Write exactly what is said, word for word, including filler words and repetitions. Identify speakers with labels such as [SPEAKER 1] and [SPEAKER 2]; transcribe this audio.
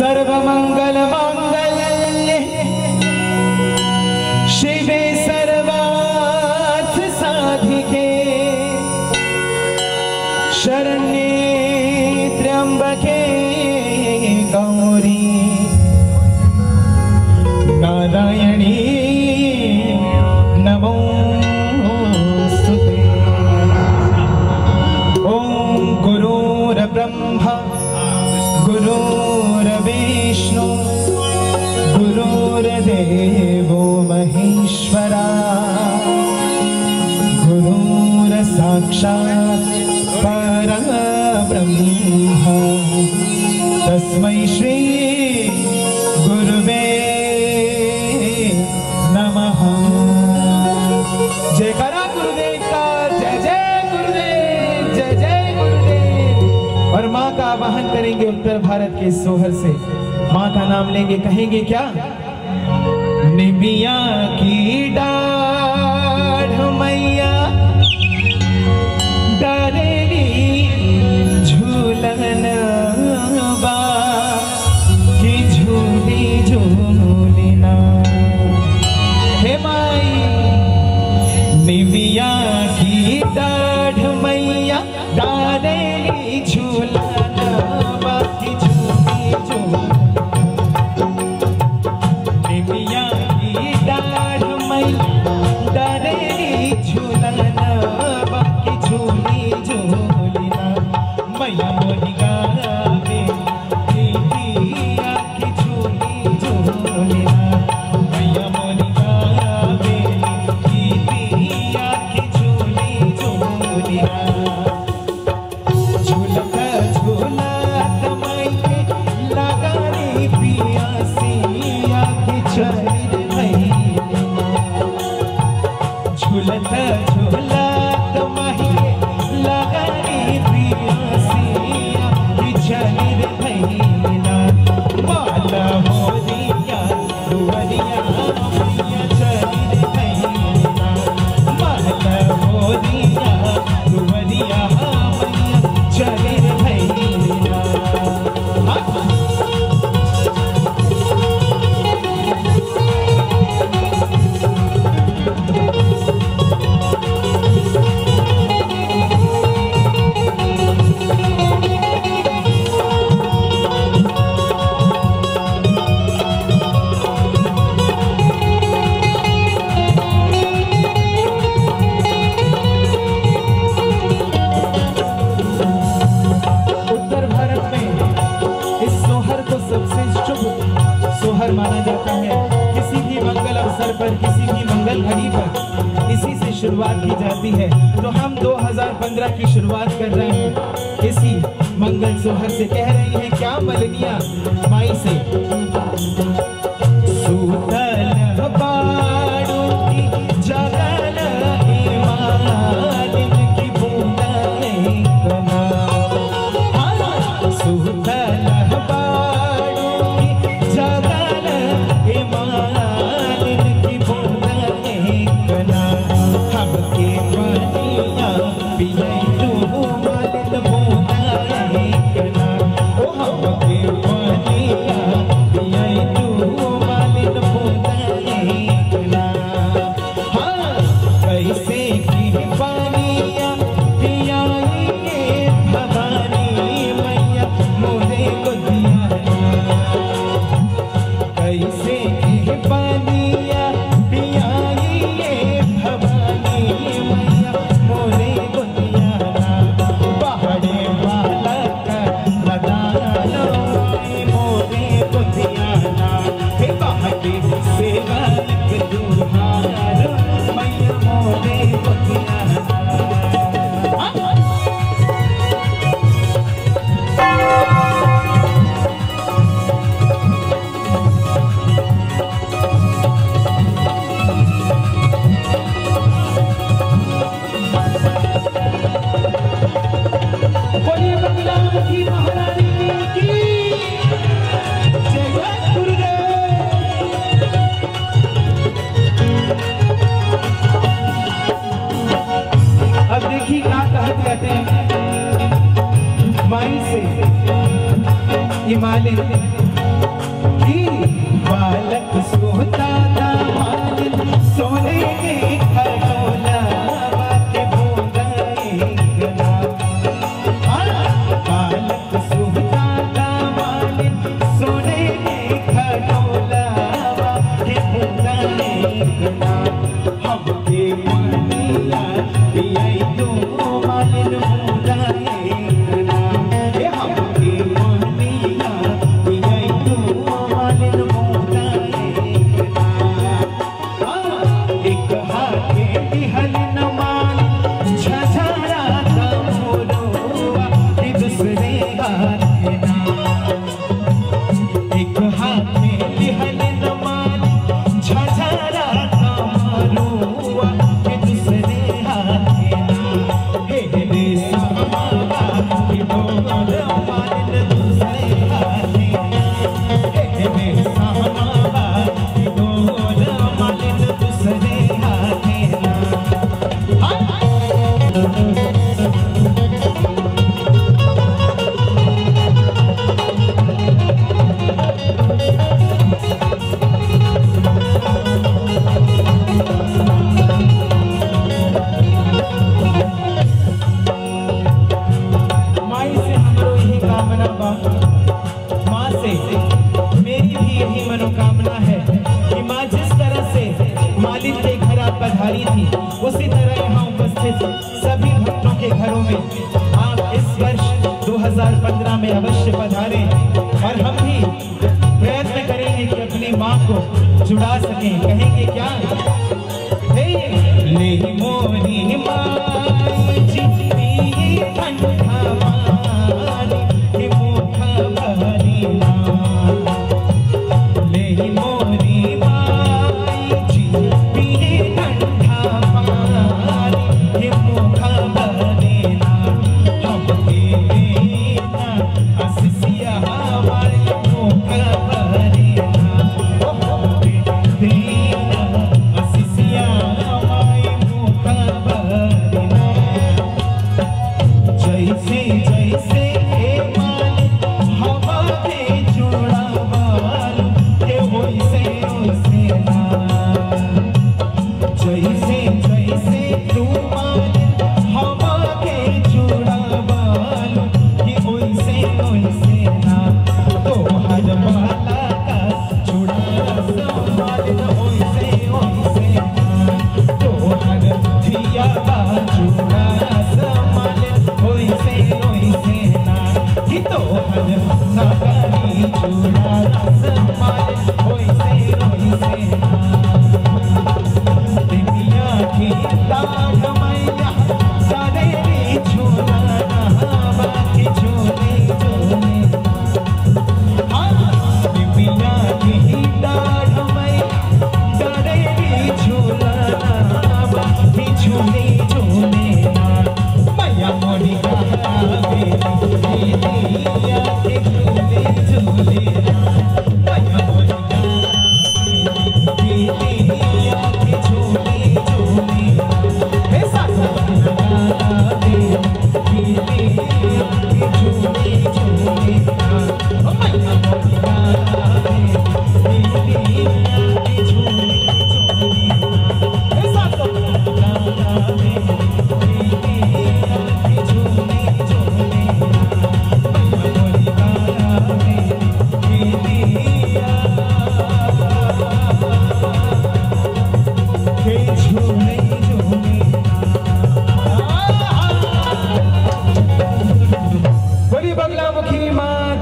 [SPEAKER 1] सर्वमंगल मांगल्ये शिवे सर्वार्थ साधिके शरण्ये त्र्यंबके गौरी नारायणी नमोस्तुते। ओम गुरुर्ब्रह्मा गुरुर्विष्णु गुरुर्देवो महेश्वरा गुरुर्साक्षात् परब्रह्म तस्मै श्री गुरुवे नमः। जयकारा गुरुदेव का, जय जय गुरुदेव, जय जय गुरुदेव। और माँ का आवाहन करेंगे उत्तर भारत के सोहर से। माँ का नाम लेंगे, कहेंगे क्या? निमिया की डाढ़ मैया डालेली झूलन बा की झूली झूलिना। हे माई निमिया की डाढ़ मैया डालेली झूलन बा की झूली झूलिना। निमिया की डाढ़ मैया डालेली झूलन बा की झूली झूलिना। मैया मोरी गावे प्रीतिया की झूली झूलिना। मैया मोरी गावे प्रीतिया की झूली झूलिना। झूलत झूलत मायके लगारी पियासिया की शरीर भैलिना। झूलत झूलत मायके लगारी पियासिया की शरीर भैलिना। माला मोरिया दुवरिया मैया शरीर भैलिना। माला मोरिया दुवरिया मैया शरीर भैलिना। उत्तर भारत में इस सोहर को सबसे शुभ सोहर माना जाता है। किसी भी मंगल अवसर पर, किसी भी मंगल घड़ी पर इसी से शुरुआत की जाती है। तो हम दो हज़ार पंद्रह की शुरुआत कर रहे हैं इसी मंगल सोहर से। कह रही हैं क्या मलनिया माई से? सूतल बाड़ू की जगल इमारत की बूंदें कना। सूतल बाड़ू की जगल इमारत की बूंदें कना। हमके पानिया पिए तू मालिन बूंदें कना। ओ हमके पानिया पिए तू मालिन बूंदें कना। हाँ, कैसे की पानिया पियाइए भवानी मैया मोरे गोदिया। कैसे की पानिया पियाइए भवानी मैया मोरे गोदिया। पहाड़े बालक लदानो मोरे गोदिया। हे पहाड़ी सेवक दुहार मैया मोरे गोदिया। बोलिए बगलामुखी महारानी की जय। गुरुदेव अब देखिए क्या कहते रहते हैं माई से। ये मालिक बालक सोता था मालिन सोने के खटोला के बूंदा एक नाम। बालक सोता था मालिन सोने के खटोला के बूंदा एक नाम। हमके मानिया पियाई तो मालिन बूंदा एक नाम। ए हमके मानिया पियाई तो मालिन बूंदा एक नाम। एक हाथे दिहल न मालिन झझारा था मोरुआ कि दूसरे हाथे नाम। एक हाथे दिहल न मालिन झझारा था मोरुआ कि दूसरे हाथे नाम। हे रे सामा कि डोर मालिन दूसरे हाथे नाम। हे रे सामा कि डोर मालिन दूसरे हाथे नाम। माई से हमरो यही कामना बा, माँ से मेरी भी यही मनोकामना है कि माँ जिस तरह से मालिक के घर आप पधारी थी उसी तरह यहाँ उपस्थित सभी भक्तों के घरों में आप इस वर्ष दो हज़ार पंद्रह में अवश्य पधारें और हम भी प्रयत्न करेंगे कि अपनी माँ को जुड़ा सकें। कहेंगे क्या? हे ले मोरी माई जी ठंडा पानी कि मुखा भरी नाम। ले मोरी माई जी पिए ठंडा पानी कि मुखा भरी नाम। हमके देना असिसिया हमारे मुखा भरी नाम। हमके देना असिसिया हमारे मुखा भरी नाम। जैसे जैसे हे मालिक हवा के जुड़ा बालू के वैसे वैसे नाम। जैसे जैसे तू मालिक हवा के जुड़ा बालू के वैसे वैसे नाम। तो हर बाला का जुड़ा मालिक वैसे वैसे नाम। तो हर धिया का जुड़ा मालिक वैसे वैसे नाम। कि तो हर सागरी जुड़ा मालिक वैसे वैसे नाम। दिव्या की दाढ़ मैया सारे रे झूला बाकी झूले झूले। दिव्या की दाढ़ मैया सारे रे झूला बाकी झूले झूले। मैया मोरी गावे दिया के झूले झूले। मैया मोरी गावे दिया के झूले झूले। हे सासा गावे दिया के झूले झूले। मैया मोरी गावे दिया के झूले झूले। हे सासा गावे दिया के झूले झूले। मैया मोरी गावे दिया के झूले झूले। बोली बगलामुखी माँ